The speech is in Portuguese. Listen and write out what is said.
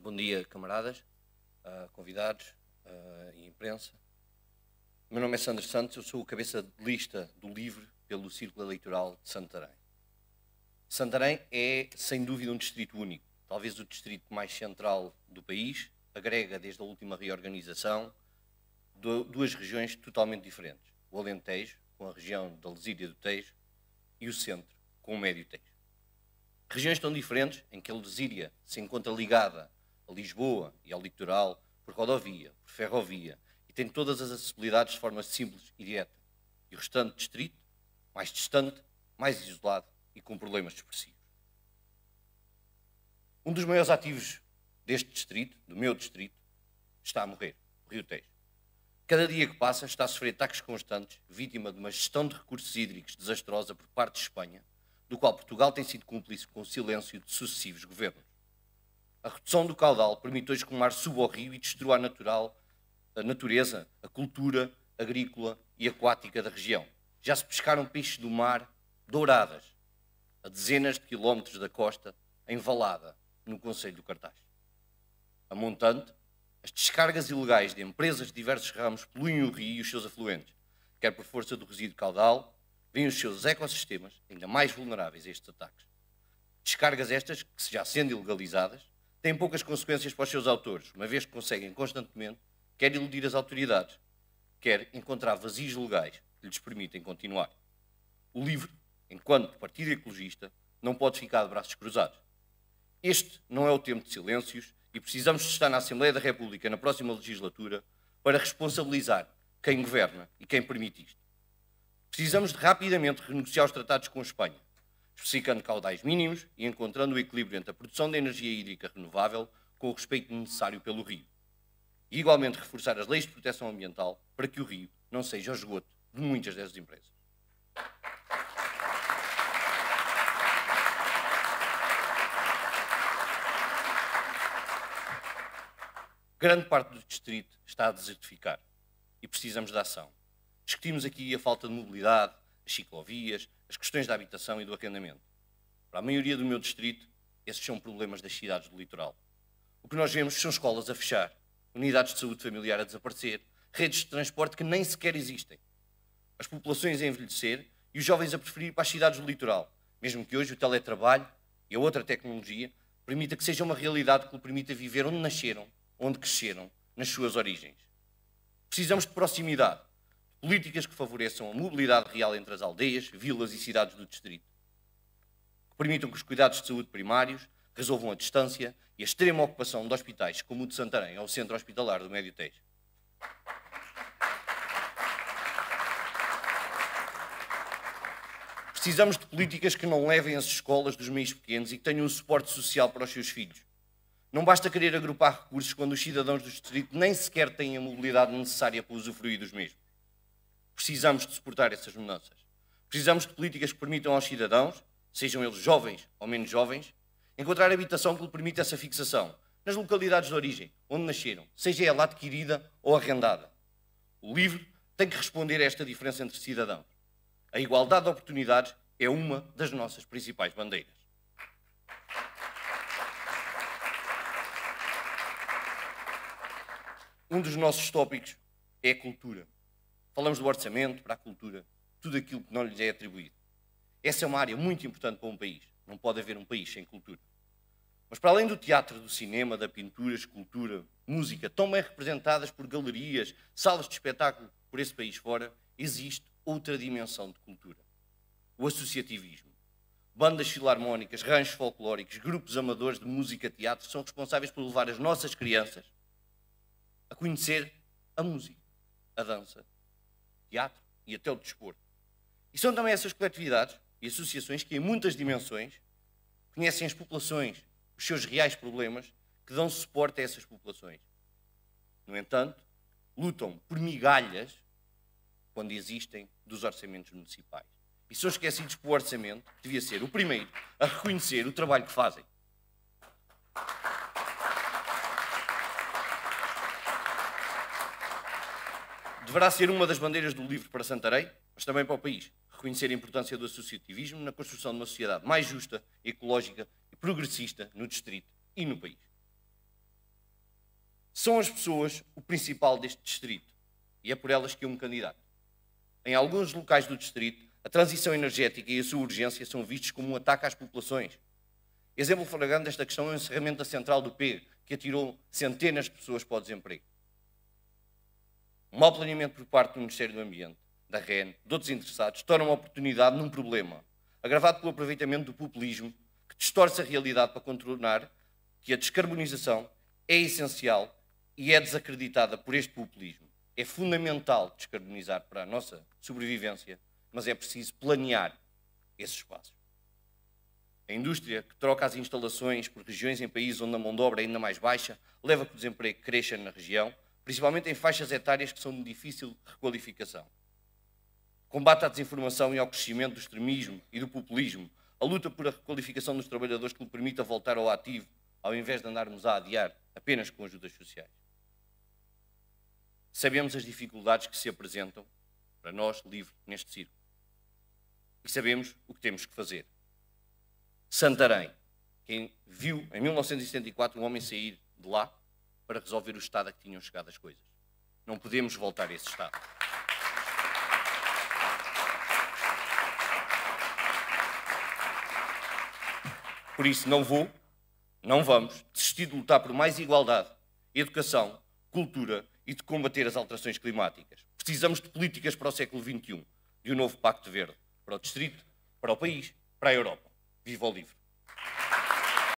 Bom dia, camaradas, convidados e imprensa. O meu nome é Sandro Santos, eu sou o cabeça de lista do LIVRE pelo Círculo Eleitoral de Santarém. Santarém é, sem dúvida, um distrito único, talvez o distrito mais central do país, agrega, desde a última reorganização, duas regiões totalmente diferentes. O Alentejo, com a região da Lesíria do Tejo, e o Centro, com o Médio Tejo. Regiões tão diferentes em que a Lesíria se encontra ligada a Lisboa e ao litoral por rodovia, por ferrovia, e tem todas as acessibilidades de forma simples e direta. E o restante distrito, mais distante, mais isolado e com problemas expressivos. Um dos maiores ativos deste distrito, do meu distrito, está a morrer, o Rio Tejo. Cada dia que passa está a sofrer ataques constantes, vítima de uma gestão de recursos hídricos desastrosa por parte de Espanha, do qual Portugal tem sido cúmplice com o silêncio de sucessivos governos. A redução do caudal permitiu que o mar suba ao rio e destrua a natureza, a cultura agrícola e aquática da região. Já se pescaram peixes do mar douradas, a dezenas de quilómetros da costa, em Valada, no concelho do Cartaz. A montante, as descargas ilegais de empresas de diversos ramos poluem o rio e os seus afluentes, quer por força do resíduo caudal, vêm os seus ecossistemas ainda mais vulneráveis a estes ataques. Descargas estas, que já sendo ilegalizadas, têm poucas consequências para os seus autores, uma vez que conseguem constantemente quer iludir as autoridades, quer encontrar vazios legais que lhes permitem continuar. O LIVRE, enquanto partido ecologista, não pode ficar de braços cruzados. Este não é o tempo de silêncios e precisamos de estar na Assembleia da República na próxima legislatura para responsabilizar quem governa e quem permite isto. Precisamos de rapidamente renegociar os tratados com a Espanha, especificando caudais mínimos e encontrando o equilíbrio entre a produção de energia hídrica renovável com o respeito necessário pelo rio. E igualmente reforçar as leis de proteção ambiental para que o rio não seja o esgoto de muitas dessas empresas. Grande parte do distrito está a desertificar e precisamos de ação. Discutimos aqui a falta de mobilidade, as ciclovias, as questões da habitação e do arrendamento. Para a maioria do meu distrito, esses são problemas das cidades do litoral. O que nós vemos são escolas a fechar, unidades de saúde familiar a desaparecer, redes de transporte que nem sequer existem, as populações a envelhecer e os jovens a preferir ir para as cidades do litoral, mesmo que hoje o teletrabalho e a outra tecnologia permita que seja uma realidade que lhe permita viver onde nasceram, onde cresceram, nas suas origens. Precisamos de proximidade, de políticas que favoreçam a mobilidade real entre as aldeias, vilas e cidades do distrito, que permitam que os cuidados de saúde primários resolvam a distância e a extrema ocupação de hospitais como o de Santarém ou o Centro Hospitalar do Médio Tejo. Precisamos de políticas que não levem as escolas dos meios pequenos e que tenham um suporte social para os seus filhos. Não basta querer agrupar recursos quando os cidadãos do distrito nem sequer têm a mobilidade necessária para usufruir dos mesmos. Precisamos de suportar essas mudanças. Precisamos de políticas que permitam aos cidadãos, sejam eles jovens ou menos jovens, encontrar habitação que lhe permita essa fixação, nas localidades de origem, onde nasceram, seja ela adquirida ou arrendada. O LIVRE tem que responder a esta diferença entre cidadãos. A igualdade de oportunidades é uma das nossas principais bandeiras. Um dos nossos tópicos é a cultura. Falamos do orçamento para a cultura, tudo aquilo que não lhes é atribuído. Essa é uma área muito importante para um país. Não pode haver um país sem cultura. Mas para além do teatro, do cinema, da pintura, escultura, música, tão bem representadas por galerias, salas de espetáculo por esse país fora, existe outra dimensão de cultura. O associativismo. Bandas filarmónicas, ranchos folclóricos, grupos amadores de música e teatro são responsáveis por levar as nossas crianças a conhecer a música, a dança, o teatro e até o desporto. E são também essas coletividades e associações que, em muitas dimensões, conhecem as populações, os seus reais problemas, que dão suporte a essas populações. No entanto, lutam por migalhas quando existem dos orçamentos municipais. E são esquecidos que o orçamento devia ser o primeiro a reconhecer o trabalho que fazem. Deverá ser uma das bandeiras do LIVRE para Santarém, mas também para o país. Reconhecer a importância do associativismo na construção de uma sociedade mais justa, ecológica e progressista no distrito e no país. São as pessoas o principal deste distrito e é por elas que é um candidato. Em alguns locais do distrito, a transição energética e a sua urgência são vistos como um ataque às populações. Exemplo flagrante desta questão é o encerramento da central do PEG, que atirou centenas de pessoas para o desemprego. O mau planeamento por parte do Ministério do Ambiente, da REN, de outros interessados, torna uma oportunidade num problema, agravado pelo aproveitamento do populismo, que distorce a realidade para contornar que a descarbonização é essencial e é desacreditada por este populismo. É fundamental descarbonizar para a nossa sobrevivência, mas é preciso planear esses espaços. A indústria que troca as instalações por regiões em países onde a mão de obra é ainda mais baixa leva a que o desemprego cresça na região, principalmente em faixas etárias que são de difícil requalificação. Combate à desinformação e ao crescimento do extremismo e do populismo, a luta por a requalificação dos trabalhadores que lhe permita voltar ao ativo, ao invés de andarmos a adiar apenas com ajudas sociais. Sabemos as dificuldades que se apresentam para nós, livres, neste círculo. E sabemos o que temos que fazer. Santarém, quem viu em 1974 um homem sair de lá para resolver o estado a que tinham chegado as coisas. Não podemos voltar a esse estado. Por isso não vamos desistir de lutar por mais igualdade, educação, cultura e de combater as alterações climáticas. Precisamos de políticas para o século XXI, de um novo Pacto Verde, para o distrito, para o país, para a Europa. Viva o LIVRE!